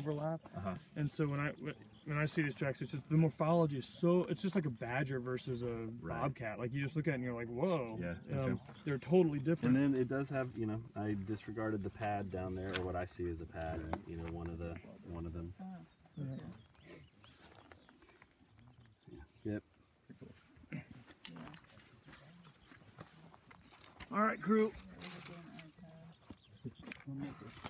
overlap. And so when I see these tracks, it's just the morphology is so, it's just like a badger versus a bobcat. Like you just look at it and you're like, whoa. Yeah. They're totally different. And then it does have, you know, I disregarded the pad down there, or what I see as a pad. You know, one of them. Yep. All right, crew.